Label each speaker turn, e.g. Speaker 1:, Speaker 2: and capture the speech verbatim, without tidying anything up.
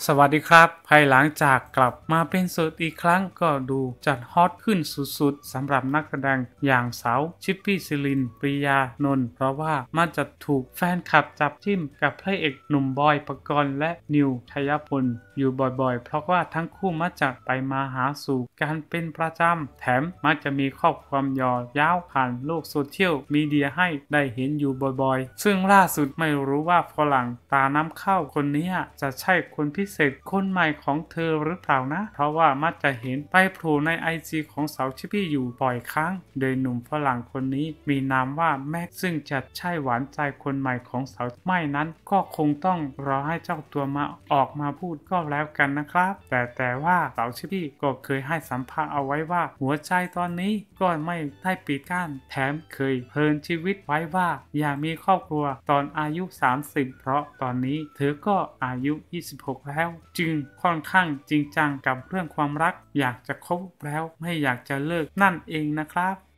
Speaker 1: สวัสดีครับภายหลังจากกลับมาเป็นโสดอีกครั้งก็ดูจัดฮอตขึ้นสุดๆสำหรับนักแสดงอย่างสาวชิปปี้ซิลินปริยานนท์เพราะว่ามันจะถูกแฟนคลับจับจิ้มกับพระเอกหนุ่มบอยปกรณ์และนิวทัยพลอยู่บ่อยๆเพราะว่าทั้งคู่มักจะไปมาหาสู่กันเป็นประจำแถมมักจะมีข้อความยอยาวผ่านโลกโซเชียลมีเดียให้ได้เห็นอยู่บ่อยๆซึ่งล่าสุดไม่รู้ว่าฝรั่งตาน้ำเข้าคนนี้จะใช่คนพิเศษคนใหม่ของเธอหรือเปล่านะเพราะว่ามักจะเห็นไปโผล่ใน ไอ จี ของสาวชิปปี้อยู่บ่อยครั้งโดยหนุ่มฝรั่งคนนี้มีนามว่าแม็กซึ่งจะใช่หวานใจคนใหม่ของสาวไม่นั้นก็คงต้องรอให้เจ้าตัวมาออกมาพูดก็แล้วกันนะครับแต่แต่ว่าสาวชิปปี้ก็เคยให้สัมภาษณ์เอาไว้ว่าหัวใจตอนนี้ก็ไม่ได้ปิดกั้นแถมเคยเพลินชีวิตไว้ว่าอยากมีครอบครัวตอนอายุสามสิบเพราะตอนนี้เธอก็อายุยี่สิบหกแล้วจึงค่อนข้างจริงจังกับเรื่องความรักอยากจะคบแล้วไม่อยากจะเลิกนั่นเองนะครับ